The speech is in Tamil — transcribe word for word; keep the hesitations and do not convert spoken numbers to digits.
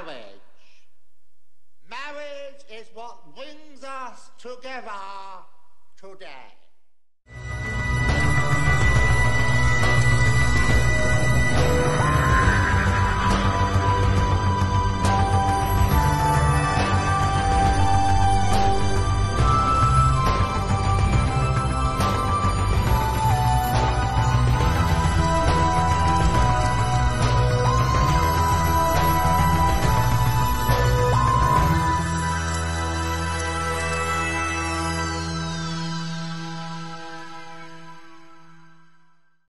marriage. Marriage is what brings us together today.